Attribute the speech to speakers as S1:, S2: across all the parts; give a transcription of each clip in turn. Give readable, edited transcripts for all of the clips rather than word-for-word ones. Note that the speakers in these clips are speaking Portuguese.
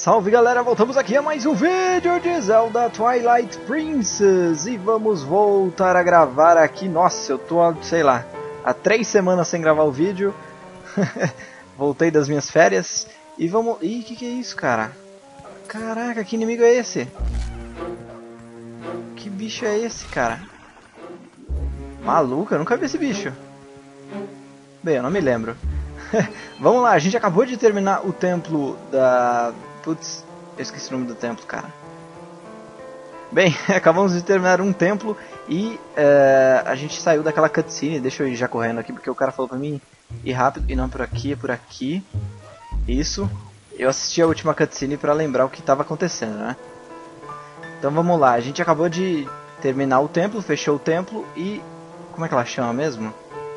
S1: Salve galera, voltamos aqui a mais um vídeo de Zelda Twilight Princess e vamos voltar a gravar aqui. Nossa, eu tô, sei lá, há 3 semanas sem gravar o vídeo. Voltei das minhas férias e vamos... Ih, que é isso, cara? Caraca, que inimigo é esse? Que bicho é esse, cara? Maluco, eu nunca vi esse bicho. Bem, eu não me lembro. Vamos lá, a gente acabou de terminar o templo da... Putz, eu esqueci o nome do templo, cara. Bem, acabamos de terminar um templo e a gente saiu daquela cutscene. Deixa eu ir já correndo aqui, porque o cara falou pra mim ir rápido. E não, por aqui, é por aqui. Isso. Eu assisti a última cutscene pra lembrar o que estava acontecendo, né? Então vamos lá, a gente acabou de terminar o templo, fechou o templo e... Como é que ela chama mesmo?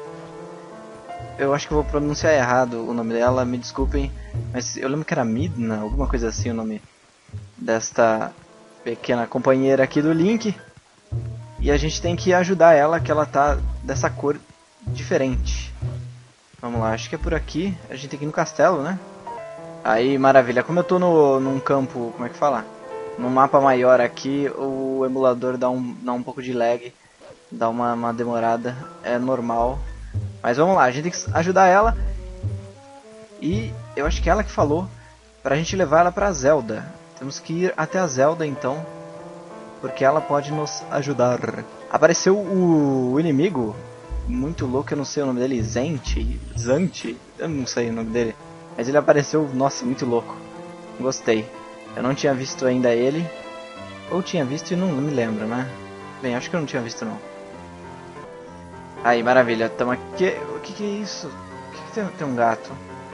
S1: Eu acho que eu vou pronunciar errado o nome dela, me desculpem. Mas eu lembro que era Midna, alguma coisa assim o nome desta pequena companheira aqui do Link. E a gente tem que ajudar ela, que ela tá dessa cor diferente. Vamos lá, acho que é por aqui. A gente tem que ir no castelo, né? Aí, maravilha. Como eu tô num campo, como é que fala? Num mapa maior aqui, o emulador dá um pouco de lag. Dá uma demorada, é normal. Mas vamos lá, a gente tem que ajudar ela. E eu acho que ela que falou pra gente levar ela pra Zelda. Temos que ir até a Zelda então, porque ela pode nos ajudar. Apareceu o inimigo, muito louco, eu não sei o nome dele, Zant, eu não sei o nome dele. Mas ele apareceu, nossa, muito louco. Gostei. Eu não tinha visto ainda ele. Ou tinha visto e não me lembro, né? Bem, acho que eu não tinha visto não. Aí, maravilha, estamos aqui. O que é isso? O que tem um gato?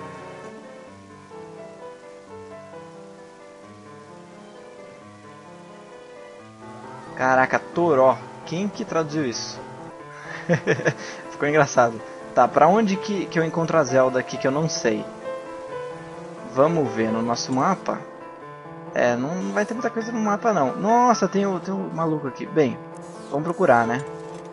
S1: Caraca, Toró. Quem que traduziu isso? Ficou engraçado. Tá, pra onde que eu encontro a Zelda aqui que eu não sei? Vamos ver no nosso mapa. É, não vai ter muita coisa no mapa não. Nossa, tem o maluco aqui. Bem, vamos procurar, né?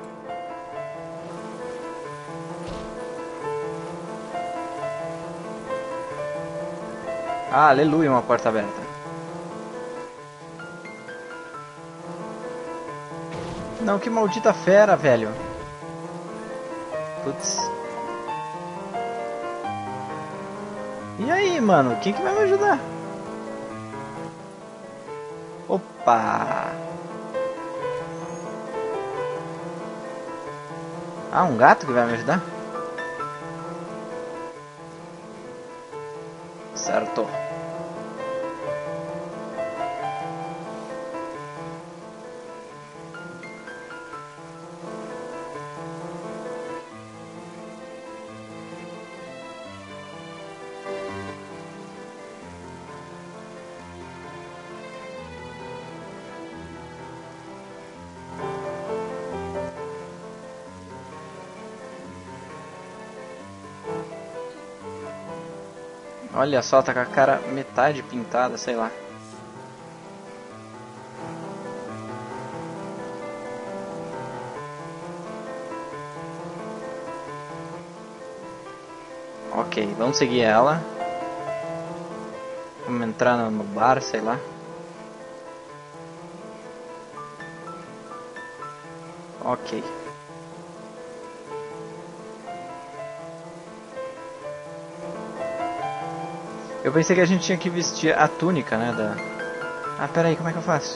S1: Ah, aleluia, uma porta aberta. Não, que maldita fera, velho. Putz. E aí, mano? Quem que vai me ajudar? Opa! Ah, um gato que vai me ajudar? Certo. Olha só, tá com a cara metade pintada, sei lá. Ok, vamos seguir ela. Vamos entrar no bar, sei lá. Ok. Eu pensei que a gente tinha que vestir a túnica, né, da... Ah, pera aí, como é que eu faço?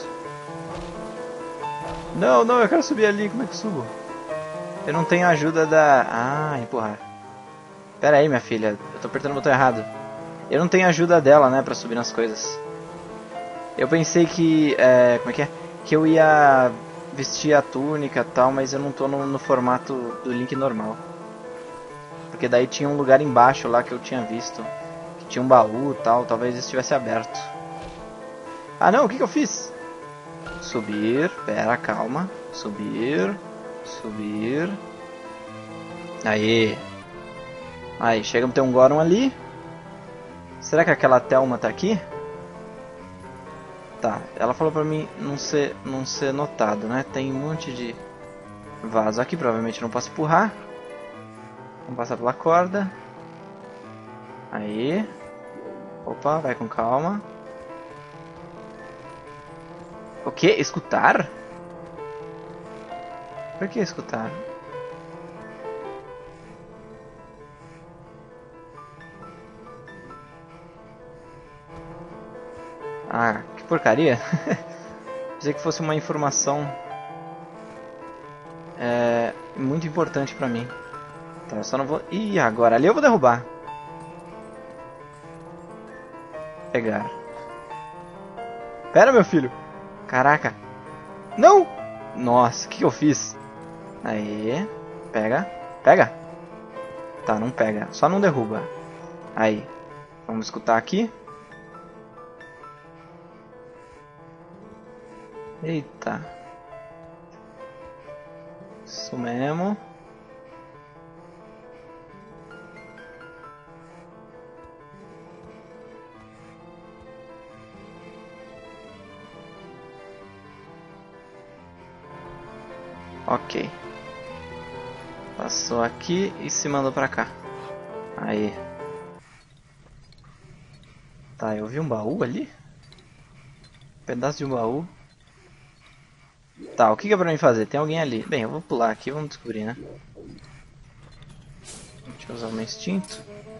S1: Não, eu quero subir ali, como é que eu subo? Eu não tenho ajuda da... Ah, empurrar. Pera aí, minha filha, eu tô apertando o botão errado. Eu não tenho ajuda dela, né, pra subir nas coisas. Eu pensei que... como é que é? Que eu ia vestir a túnica e tal, mas eu não tô no formato do Link normal. Porque daí tinha um lugar embaixo lá que eu tinha visto. Tinha um baú e tal, talvez estivesse aberto. Ah não, o que eu fiz? Subir, pera, calma. Subir, subir. Aí. Aí, chegamos a ter um Goron ali. Será que aquela Thelma tá aqui? Tá, ela falou pra mim não ser notado, né? Tem um monte de vaso aqui, provavelmente não posso empurrar. Vamos passar pela corda. Aí. Opa, vai com calma. O que? Escutar? Por que escutar? Ah, que porcaria. Pensei que fosse uma informação muito importante pra mim. Tá, eu só não vou... Ih, agora ali eu vou derrubar. Pegar. Pera, meu filho. Caraca. Não! Nossa, o que eu fiz? Aí. Pega. Pega. Tá, não pega. Só não derruba. Aí. Vamos escutar aqui. Eita. Isso mesmo. Ok. Passou aqui e se mandou pra cá. Aí. Tá, eu vi um baú ali? Pedaço de um baú. Tá, o que é pra mim fazer? Tem alguém ali. Bem, eu vou pular aqui e vamos descobrir, né? Deixa eu usar o meu instinto.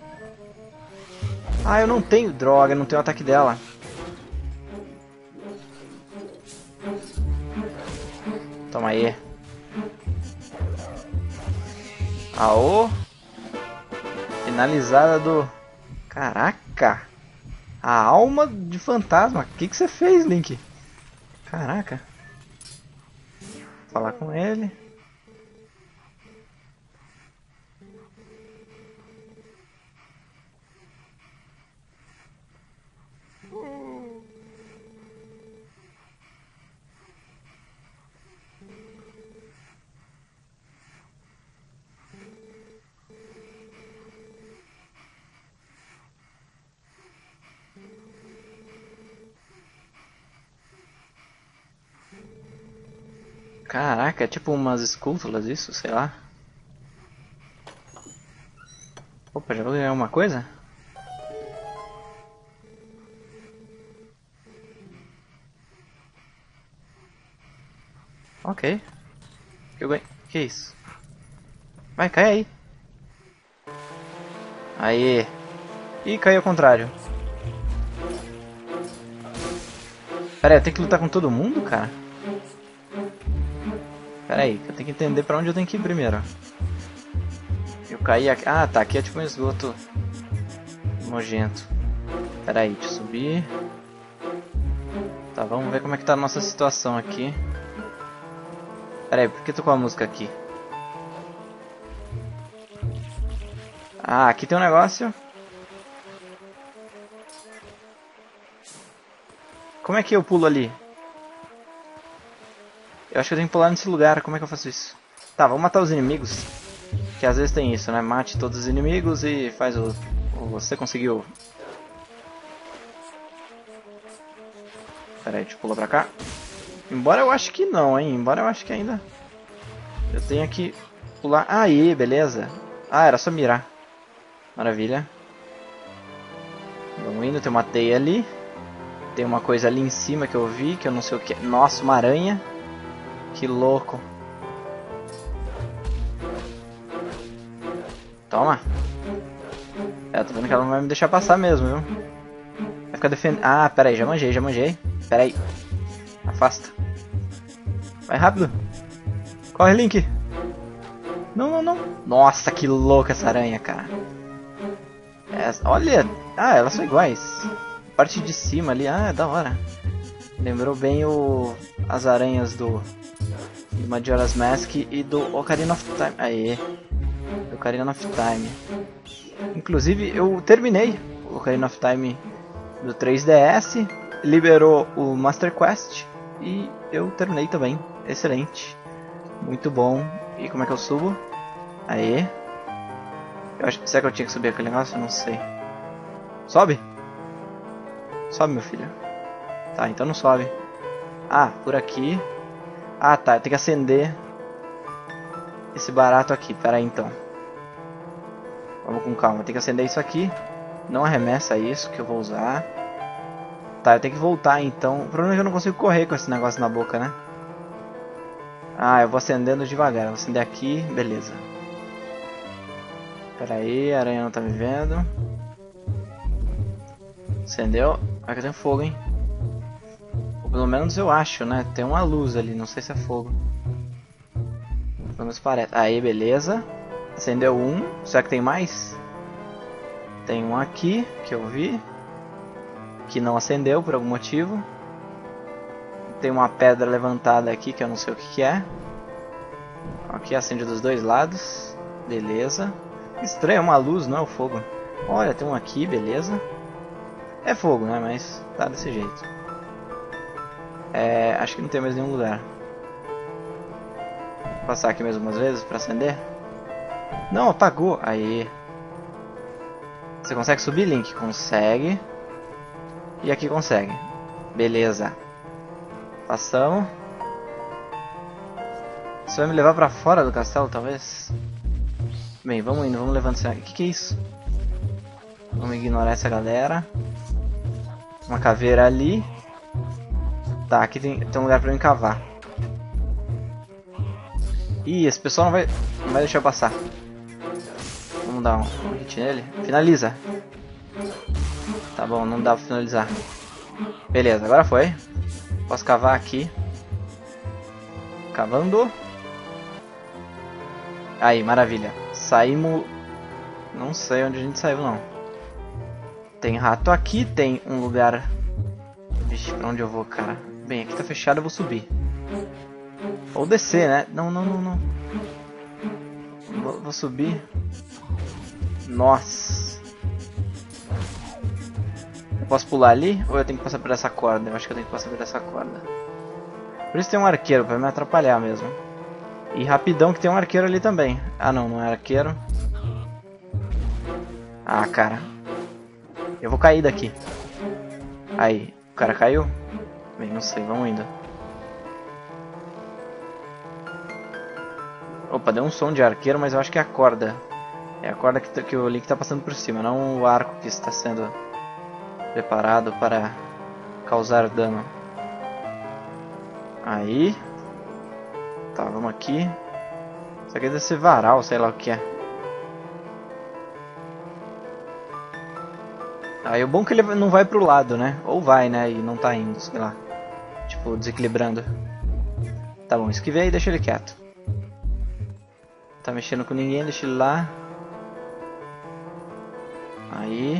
S1: Ah, eu não tenho. Droga, não tenho o ataque dela. Toma aí. Aô. Finalizada do... Caraca. A alma de fantasma. O que você fez, Link? Caraca. Vou falar com ele. Caraca, é tipo umas esculturas isso, sei lá. Opa, já vou ganhar uma coisa? Ok. Que eu ganho. Que isso? Vai, cai aí. Aí. Ih, caiu ao contrário. Pera aí, eu tenho que lutar com todo mundo, cara? Pera aí, eu tenho que entender pra onde eu tenho que ir primeiro. Eu caí aqui. Ah, tá, aqui é tipo um esgoto nojento. Pera aí, deixa eu subir. Tá, vamos ver como é que tá a nossa situação aqui. Pera aí, por que tocou a música aqui? Ah, aqui tem um negócio. Como é que eu pulo ali? Eu acho que eu tenho que pular nesse lugar. Como é que eu faço isso? Tá, vamos matar os inimigos. Que às vezes tem isso, né? Mate todos os inimigos e faz o... Você conseguiu. Pera aí, deixa eu pular pra cá. Embora eu acho que não, hein? Embora eu acho que ainda... Eu tenho que pular... Aí, beleza. Ah, era só mirar. Maravilha. Vamos indo, tem uma teia ali. Tem uma coisa ali em cima que eu vi, que eu não sei o que é. Nossa, uma aranha. Que louco. Toma. É, tô vendo que ela não vai me deixar passar mesmo, viu? Vai ficar defendendo... Ah, pera aí, já manjei, já manjei. Pera aí. Afasta. Vai rápido. Corre, Link. Não, não, não. Nossa, que louca essa aranha, cara. Olha. Ah, elas são iguais. Parte de cima ali. Ah, da hora. Lembrou bem as aranhas do Majora's Mask e do Ocarina of Time. Aê. Do Ocarina of Time. Inclusive, eu terminei o Ocarina of Time do 3DS. Liberou o Master Quest. E eu terminei também. Excelente. Muito bom. E como é que eu subo? Aê. Será que eu tinha que subir aquele negócio? Eu não sei. Sobe? Sobe, meu filho. Tá, então não sobe. Ah, por aqui. Ah, tá. Tem que acender esse barato aqui. Pera aí, então. Vamos com calma. Tem que acender isso aqui. Não arremessa isso que eu vou usar. tá, eu tenho que voltar então. O problema é que eu não consigo correr com esse negócio na boca, né? Ah, eu vou acendendo devagar. Eu vou acender aqui, beleza. Pera aí, a aranha não tá me vendo. Acendeu. Ai que eu tenho fogo, hein? Ou pelo menos eu acho, né? Tem uma luz ali, não sei se é fogo. Pelo menos parece. Aí, beleza. Acendeu um. Será que tem mais? Tem um aqui, que eu vi. Que não acendeu por algum motivo. Tem uma pedra levantada aqui que eu não sei o que é. Aqui acende dos dois lados. Beleza. Estranho, é uma luz, não é o fogo. Olha, tem um aqui, beleza. É fogo, né? Mas tá desse jeito. Acho que não tem mais nenhum lugar. Vou passar aqui mais umas vezes pra acender. Não, apagou. Aí. Você consegue subir, Link? Consegue. E aqui consegue. Beleza. Passamos. Você vai me levar pra fora do castelo, talvez? Bem, vamos indo, vamos levando isso aí. O que é isso? Vamos ignorar essa galera. Uma caveira ali. Tá, aqui tem um lugar pra eu encavar. Ih, esse pessoal não vai deixar eu passar. Vamos dar um hit nele. Finaliza. Tá bom, não dá pra finalizar. Beleza, agora foi. Posso cavar aqui. Cavando. Aí, maravilha. Saímos... Não sei onde a gente saiu, não. Tem rato aqui, tem um lugar... Vixe, pra onde eu vou, cara? Bem, aqui tá fechado, eu vou subir. Ou descer, né? Não. Vou subir. Nossa. Eu posso pular ali? Ou eu tenho que passar por essa corda? Eu acho que eu tenho que passar por essa corda. Por isso tem um arqueiro, pra me atrapalhar mesmo. E rapidão que tem um arqueiro ali também. Ah não, não é arqueiro. Ah, cara. Eu vou cair daqui. Aí, o cara caiu? Bem, não sei, vamos indo. Opa, deu um som de arqueiro, mas eu acho que é a corda. É a corda que o Link tá passando por cima, não o arco que está sendo preparado para causar dano. Aí. Tá, vamos aqui. Isso aqui deve ser varal, sei lá o que é. Aí o bom é que ele não vai pro lado, né? Ou vai, né? E não tá indo, sei lá. Tipo, desequilibrando. Tá bom, esquivei aí e deixa ele quieto. Tá mexendo com ninguém, deixa ele lá. Aí.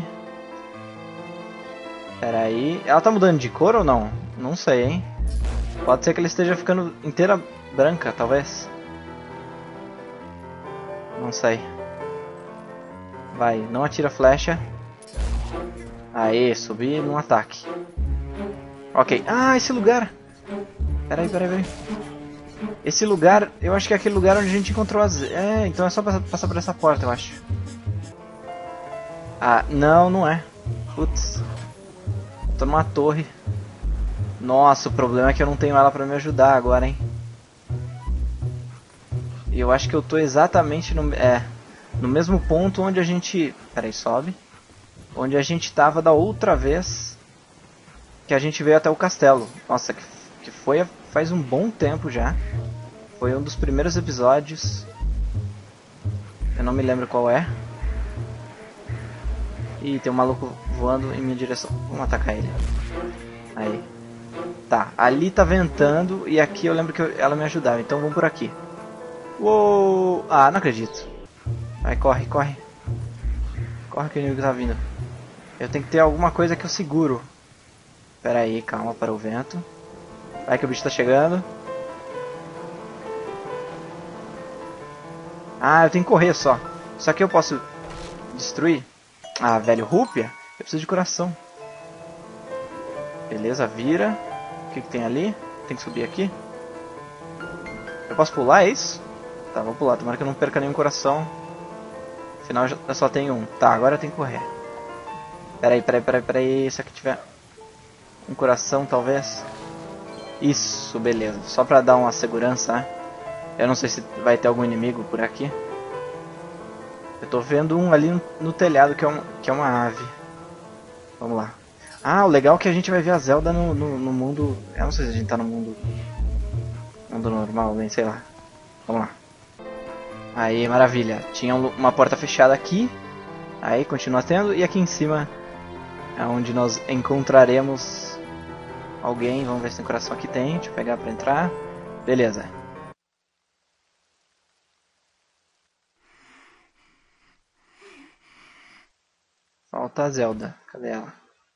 S1: Pera aí. Ela tá mudando de cor ou não? Não sei, hein? Pode ser que ela esteja ficando inteira branca, talvez. Não sei. Vai, não atira flecha. Aê, subi num ataque. Ok. Ah, esse lugar. Peraí. Esse lugar, eu acho que é aquele lugar onde a gente encontrou as... então é só passar por essa porta, eu acho. Ah, não é. Putz. Tô numa torre. Nossa, o problema é que eu não tenho ela pra me ajudar agora, hein. E eu acho que eu tô exatamente no mesmo ponto onde a gente... Peraí, sobe. Onde a gente tava da outra vez que a gente veio até o castelo. Nossa, que foi faz um bom tempo já. Foi um dos primeiros episódios. Eu não me lembro qual é. Ih, tem um maluco voando em minha direção. Vamos atacar ele. Aí. Tá, ali tá ventando e aqui eu lembro que ela me ajudava. Então vamos por aqui. Uou! Ah, não acredito. Vai, corre. Corre que o inimigo tá vindo. Eu tenho que ter alguma coisa que eu seguro. Pera aí, calma, para o vento. Vai que o bicho tá chegando. Ah, eu tenho que correr só. Só que eu posso destruir. Ah, velho, rúpia? Eu preciso de coração. Beleza, vira. O que tem ali? Tem que subir aqui. Eu posso pular, é isso? Tá, vou pular. Tomara que eu não perca nenhum coração. Afinal, eu só tenho um. Tá, agora eu tenho que correr. Peraí. Se aqui tiver um coração, talvez. Isso, beleza. Só pra dar uma segurança, né? Eu não sei se vai ter algum inimigo por aqui. Eu tô vendo um ali no telhado que é uma ave. Vamos lá. Ah, o legal é que a gente vai ver a Zelda no mundo... Eu não sei se a gente tá no mundo normal, nem sei lá. Vamos lá. Aí, maravilha. Tinha uma porta fechada aqui. Aí, continua tendo. E aqui em cima é onde nós encontraremos alguém. Vamos ver se tem coração aqui. Tem. Deixa eu pegar pra entrar. Beleza. Falta a Zelda. Cadê ela?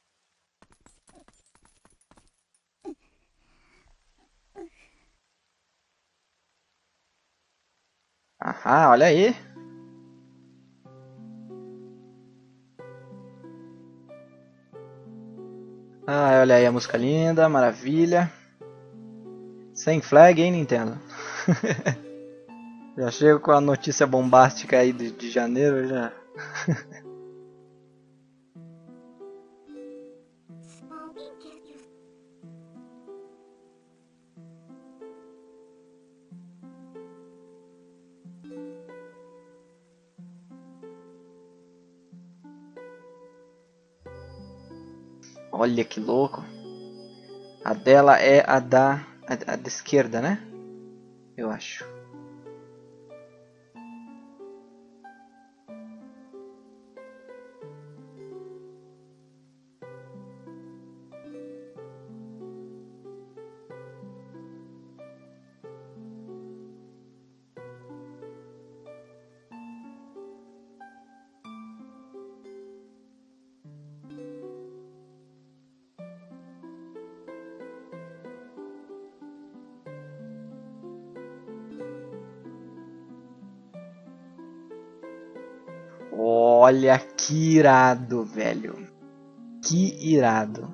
S1: Aham, olha aí. Ah, olha aí a música linda, maravilha. Sem flag, hein, Nintendo? Já chego com a notícia bombástica aí de janeiro, já. Olha que louco. A dela é a da esquerda, né? Eu acho. Olha que irado, velho. Que irado.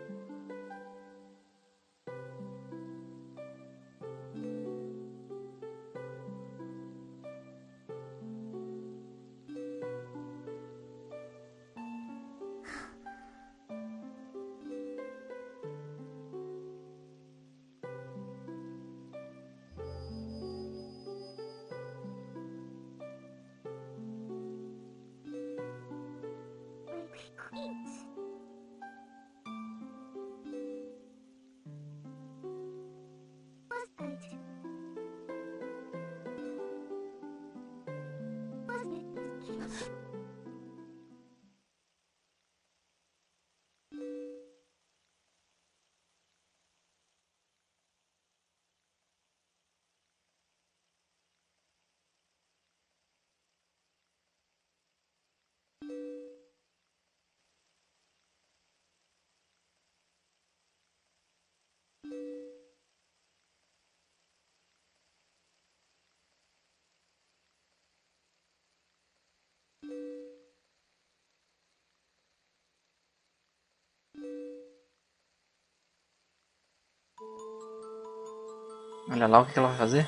S1: Olha lá o que ela vai fazer.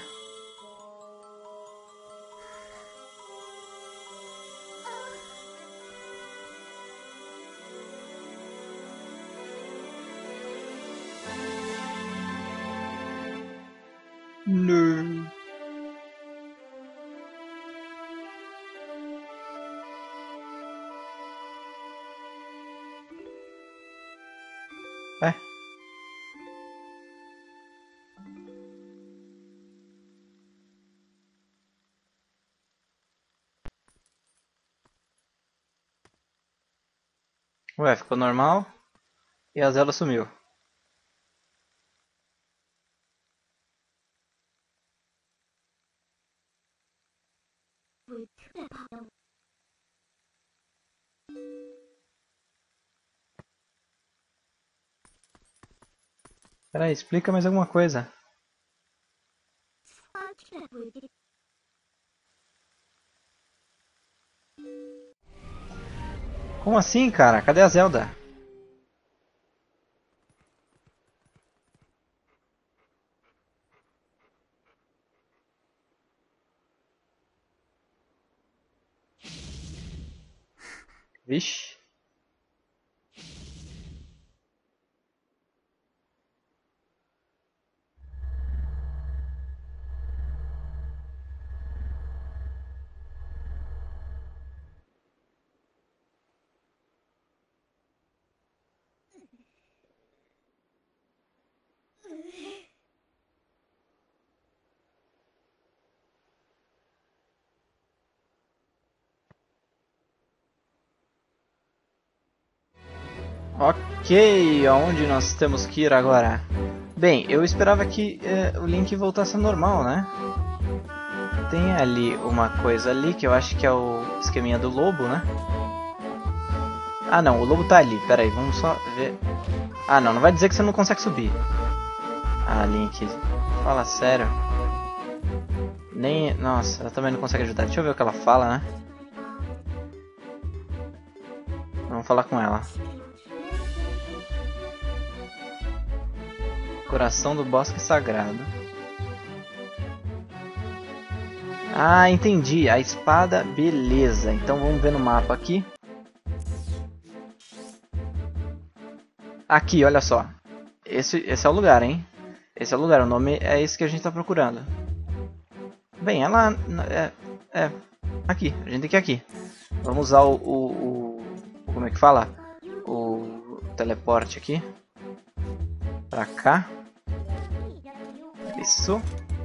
S1: Não. É. Ué, ficou normal e a Zelda sumiu. Peraí, explica mais alguma coisa. Como assim, cara? Cadê a Zelda? Vixe. Ok, aonde nós temos que ir agora? Bem, eu esperava que o Link voltasse ao normal, né? Tem ali uma coisa ali que eu acho que é o esqueminha do lobo, né? Ah não, o lobo tá ali, pera aí, vamos só ver. Ah não, não vai dizer que você não consegue subir. Ah, Link, fala sério. Nem... Nossa, ela também não consegue ajudar. Deixa eu ver o que ela fala, né? Vamos falar com ela. Coração do Bosque Sagrado. Ah, entendi. A espada, beleza. Então vamos ver no mapa aqui. Aqui, olha só. Esse é o lugar, hein? Esse é o lugar. O nome é esse que a gente está procurando. Bem, ela... É... Aqui. A gente tem que ir aqui. Vamos usar como é que fala? O teleporte aqui. Pra cá. Isso.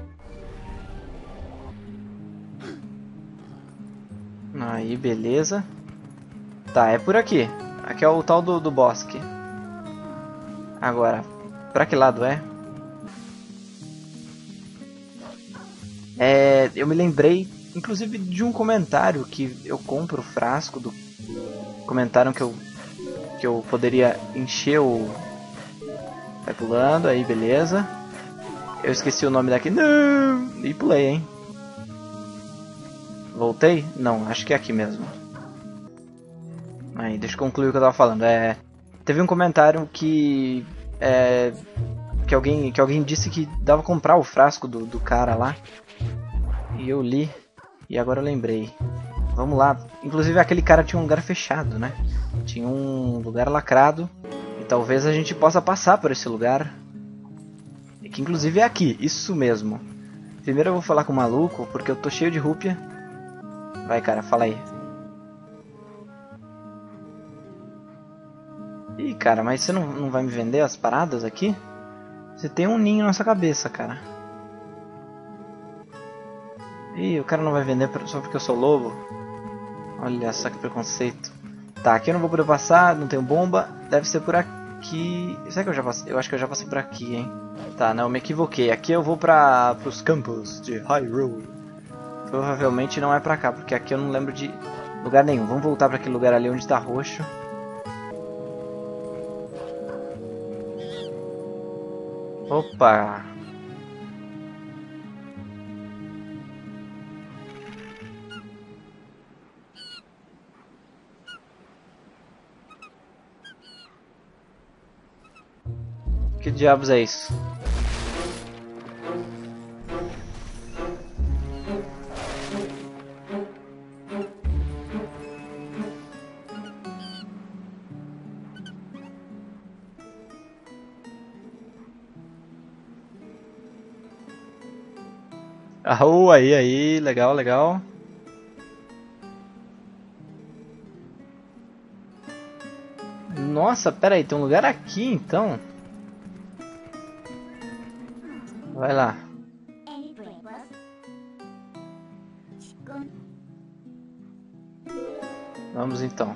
S1: Aí, beleza. Tá, é por aqui. Aqui é o tal do bosque. Agora, pra que lado é? Eu me lembrei, inclusive, de um comentário que eu compro o frasco do... Comentaram que eu poderia encher o... Vai pulando, aí beleza. Eu esqueci o nome daqui. Não! E pulei, hein? Voltei? Não, acho que é aqui mesmo. Aí, deixa eu concluir o que eu tava falando. Teve um comentário que alguém disse que dava comprar o frasco do cara lá. E eu li. E agora eu lembrei. Vamos lá. Inclusive aquele cara tinha um lugar fechado, né? Tinha um lugar lacrado. E talvez a gente possa passar por esse lugar. E que inclusive é aqui. Isso mesmo. Primeiro eu vou falar com o maluco, porque eu tô cheio de rúpia. Vai, cara, fala aí. Ih, cara, mas você não vai me vender as paradas aqui? Você tem um ninho na sua cabeça, cara. Ih, o cara não vai vender só porque eu sou lobo? Olha só que preconceito. Tá, aqui eu não vou poder passar, não tenho bomba. Deve ser por aqui. Será que eu já passei? Eu acho que eu já passei por aqui, hein? Tá, não, eu me equivoquei. Aqui eu vou pros campos de Hyrule. Provavelmente não é pra cá, porque aqui eu não lembro de lugar nenhum. Vamos voltar pra aquele lugar ali onde tá roxo. Opa! Que diabos é isso? Ah, aí, legal, legal. Nossa, pera aí, tem um lugar aqui então? Vai lá. Vamos então.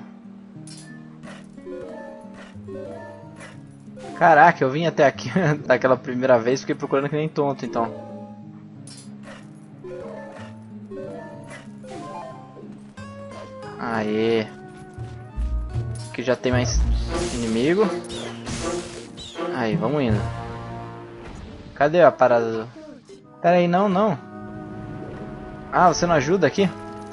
S1: Caraca, eu vim até aqui daquela primeira vez, fiquei procurando que nem tonto então. Aê. Aqui já tem mais inimigo. Aí, vamos indo. Cadê a parada? Pera aí, não. Ah, você não ajuda aqui?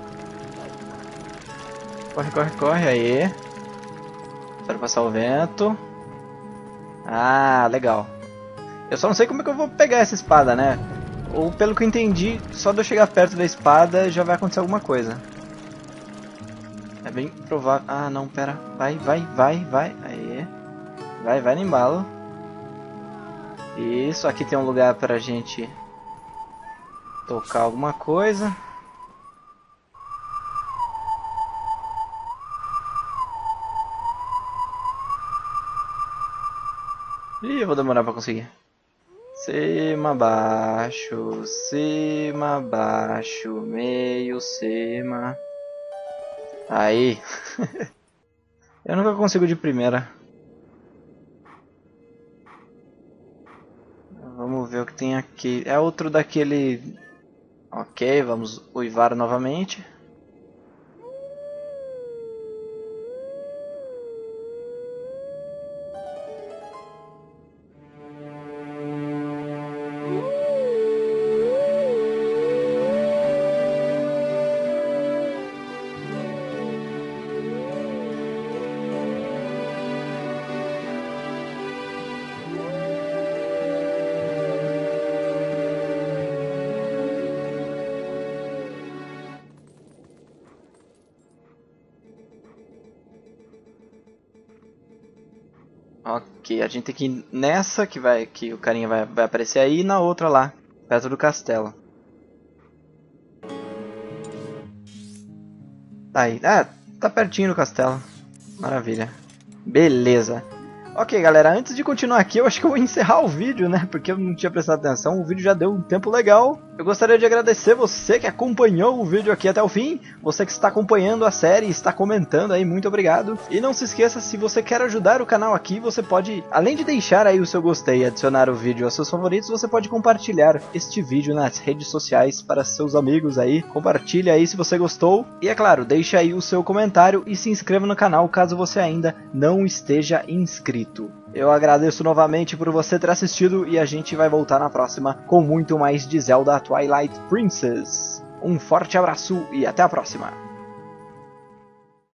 S1: Corre, aí. Espero passar o vento. Ah, legal. Eu só não sei como é que eu vou pegar essa espada, né? Ou pelo que eu entendi, só de eu chegar perto da espada já vai acontecer alguma coisa. É bem provável. Ah, não, pera. Vai. Aí. Vai no embalo. Isso, aqui tem um lugar pra gente tocar alguma coisa. Ih, eu vou demorar pra conseguir. Cima, baixo, meio, cima. Aí. Eu nunca consigo de primeira. tem aqui. É outro daquele. Ok, vamos uivar novamente. Ok, a gente tem que ir nessa que o carinha vai aparecer aí e na outra lá, perto do castelo. Tá aí, tá pertinho do castelo. Maravilha. Beleza. Ok, galera, antes de continuar aqui, eu acho que eu vou encerrar o vídeo, né? Porque eu não tinha prestado atenção, o vídeo já deu um tempo legal. Eu gostaria de agradecer você que acompanhou o vídeo aqui até o fim. Você que está acompanhando a série, está comentando aí, muito obrigado. E não se esqueça, se você quer ajudar o canal aqui, você pode, além de deixar aí o seu gostei e adicionar o vídeo aos seus favoritos, você pode compartilhar este vídeo nas redes sociais para seus amigos aí. Compartilhe aí se você gostou. E é claro, deixe aí o seu comentário e se inscreva no canal caso você ainda não esteja inscrito. Eu agradeço novamente por você ter assistido e a gente vai voltar na próxima com muito mais de Zelda Twilight Princess. Um forte abraço e até a próxima!